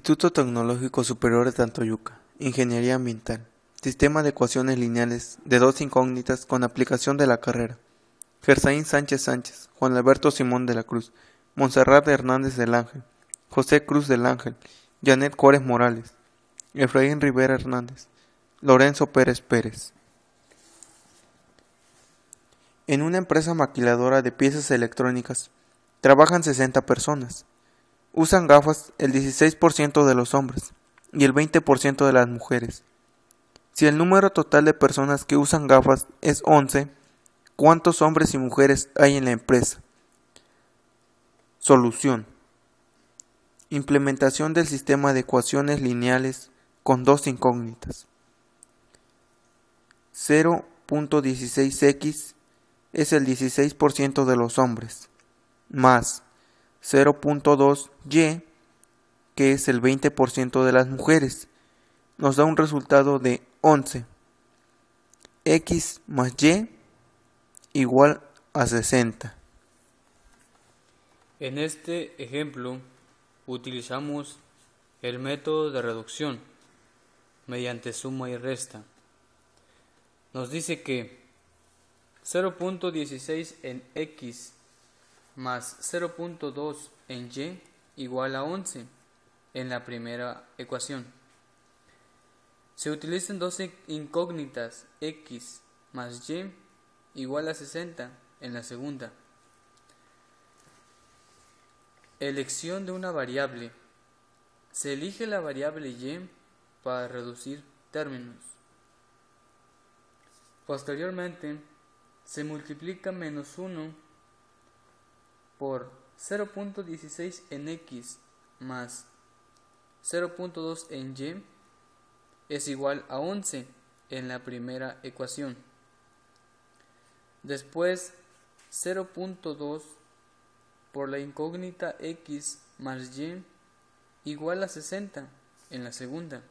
Instituto Tecnológico Superior de Antoyuca, Ingeniería Ambiental, Sistema de Ecuaciones Lineales de dos incógnitas con aplicación de la carrera. Gersaín Sánchez Sánchez, Juan Alberto Simón de la Cruz, Montserrat Hernández del Ángel, José Cruz del Ángel, Janet Juárez Morales, Efraín Rivera Hernández, Lorenzo Pérez Pérez. En una empresa maquiladora de piezas electrónicas, trabajan 60 personas. Usan gafas el 16% de los hombres y el 20% de las mujeres. Si el número total de personas que usan gafas es 11, ¿cuántos hombres y mujeres hay en la empresa? Solución. Implementación del sistema de ecuaciones lineales con dos incógnitas. 0.16x es el 16% de los hombres, más 0.2y, que es el 20% de las mujeres, nos da un resultado de 11. X más y igual a 60. En este ejemplo utilizamos el método de reducción mediante suma y resta. Nos dice que 0.16 en x más 0.2 en y igual a 11 en la primera ecuación. Se utilizan dos incógnitas x más y igual a 60 en la segunda. Elección de una variable. Se elige la variable y para reducir términos. Posteriormente, se multiplica menos 1 por 0.16 en x más 0.2 en y es igual a 11 en la primera ecuación. Después 0.2 por la incógnita x más y igual a 60 en la segunda.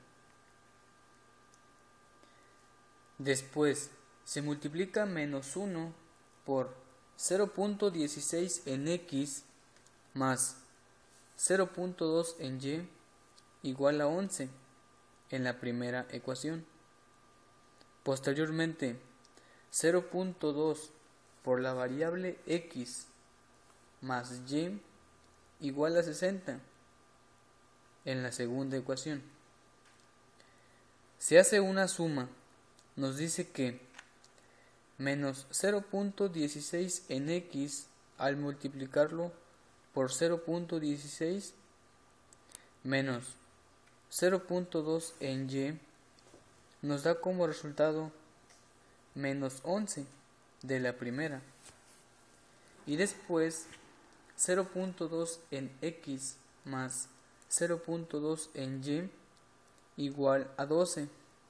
Después se multiplica menos 1 por 0.16 en x más 0.2 en y igual a 11 en la primera ecuación. Posteriormente, 0.2 por la variable x más y igual a 60 en la segunda ecuación. Se hace una suma. Nos dice que menos 0.16 en x al multiplicarlo por 0.16 menos 0.2 en y nos da como resultado menos 11 de la primera. Y después 0.2 en x más 0.2 en y igual a 12.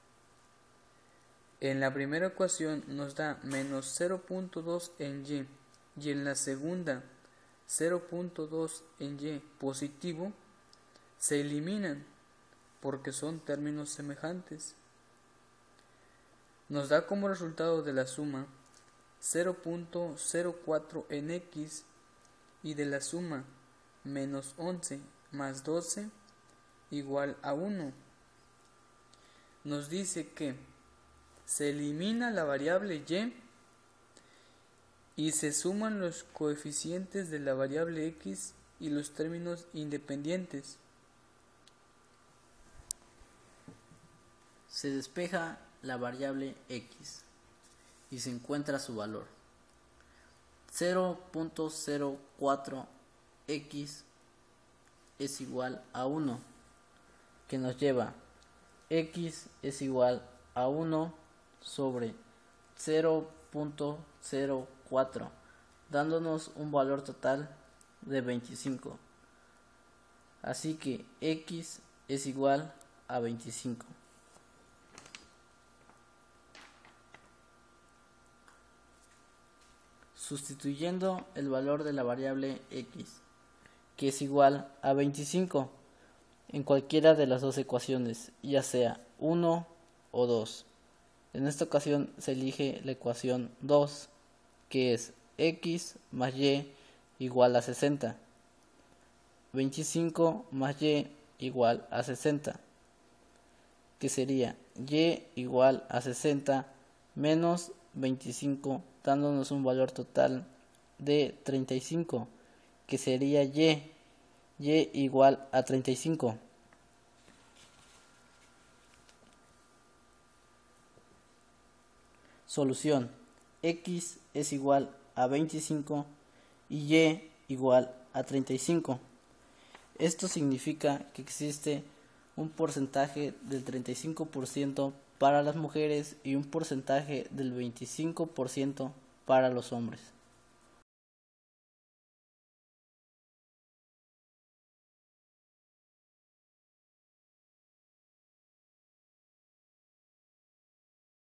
En la primera ecuación nos da menos 0.2 en y en la segunda 0.2 en y positivo, se eliminan porque son términos semejantes. Nos da como resultado de la suma 0.04 en x y de la suma menos 11 más 12 igual a 1. Nos dice que se elimina la variable y se suman los coeficientes de la variable x y los términos independientes. Se despeja la variable x y se encuentra su valor. 0.04x es igual a 1, que nos lleva x es igual a 1 sobre 0.04, dándonos un valor total de 25. Así que x es igual a 25. Sustituyendo el valor de la variable x, que es igual a 25, en cualquiera de las dos ecuaciones, ya sea 1 o 2. En esta ocasión se elige la ecuación 2, que es x más y igual a 60. 25 más y igual a 60, que sería Y igual a 60 menos 25, dándonos un valor total de 35, que sería Y igual a 35. Solución: X es igual a 25 y Y igual a 35. Esto significa que existe un porcentaje del 35% para las mujeres y un porcentaje del 25% para los hombres.